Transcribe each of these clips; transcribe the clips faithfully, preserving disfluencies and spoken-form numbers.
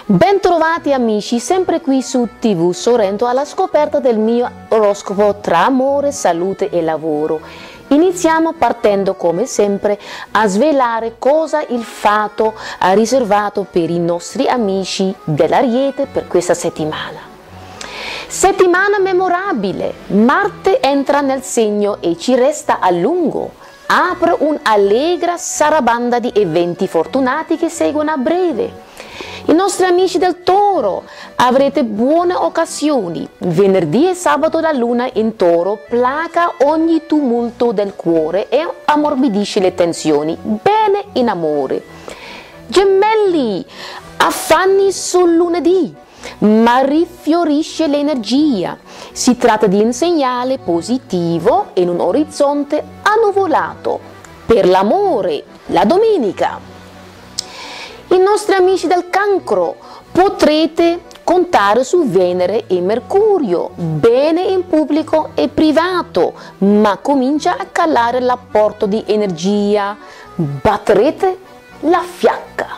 Bentrovati amici, sempre qui su tivù Sorrento alla scoperta del mio oroscopo tra amore, salute e lavoro. Iniziamo partendo come sempre a svelare cosa il fato ha riservato per i nostri amici dell'Ariete per questa settimana. Settimana memorabile, Marte entra nel segno e ci resta a lungo. Apre un'allegra sarabanda di eventi fortunati che seguono a breve. I nostri amici del Toro, avrete buone occasioni. Venerdì e sabato la luna in Toro placa ogni tumulto del cuore e ammorbidisce le tensioni. Bene in amore. Gemelli, affanni sul lunedì, ma rifiorisce l'energia. Si tratta di un segnale positivo in un orizzonte annuvolato. Per l'amore, la domenica. I nostri amici del Cancro, potrete contare su Venere e Mercurio, bene in pubblico e privato, ma comincia a calare l'apporto di energia, batterete la fiacca.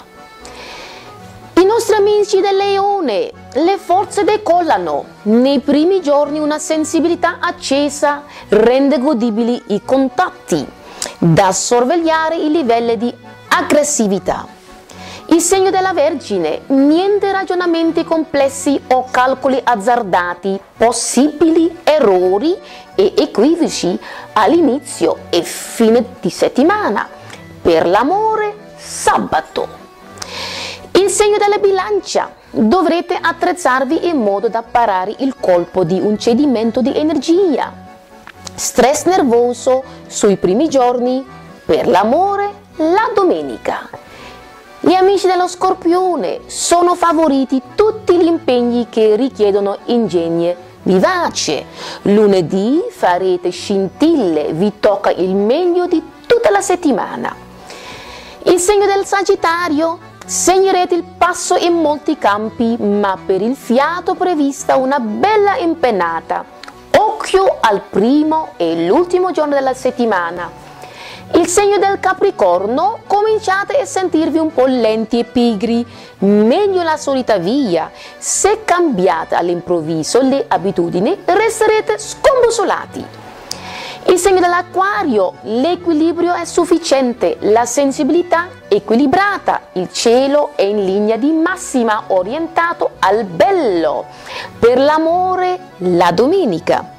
I nostri amici del Leone, le forze decollano, nei primi giorni una sensibilità accesa rende godibili i contatti, da sorvegliare i livelli di aggressività. Il segno della Vergine, niente ragionamenti complessi o calcoli azzardati, possibili errori e equivoci all'inizio e fine di settimana. Per l'amore, sabato. Il segno della Bilancia, dovrete attrezzarvi in modo da parare il colpo di un cedimento di energia. Stress nervoso sui primi giorni, per l'amore, la domenica. Gli amici dello Scorpione, sono favoriti tutti gli impegni che richiedono ingegno vivace. Lunedì farete scintille, vi tocca il meglio di tutta la settimana. Il segno del Sagittario, segnerete il passo in molti campi, ma per il fiato prevista una bella impennata. Occhio al primo e l'ultimo giorno della settimana. Il segno del Capricorno, cominciate a sentirvi un po' lenti e pigri, meglio la solita via. Se cambiate all'improvviso le abitudini, resterete scombussolati. Il segno dell'Acquario, l'equilibrio è sufficiente, la sensibilità equilibrata, il cielo è in linea di massima orientato al bello. Per l'amore, la domenica.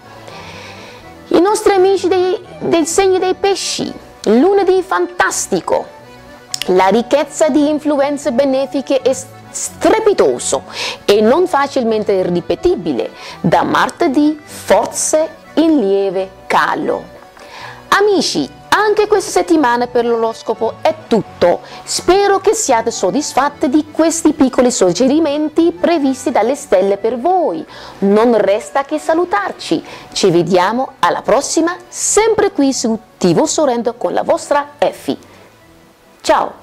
I nostri amici dei, del segno dei Pesci, lunedì fantastico, la ricchezza di influenze benefiche è strepitoso e non facilmente ripetibile, da martedì forse in lieve calo. Amici, anche questa settimana per l'oroscopo è tutto, spero che siate soddisfatti di questi piccoli suggerimenti previsti dalle stelle per voi. Non resta che salutarci, ci vediamo alla prossima, sempre qui su tivù Sorrento con la vostra Effi. Ciao!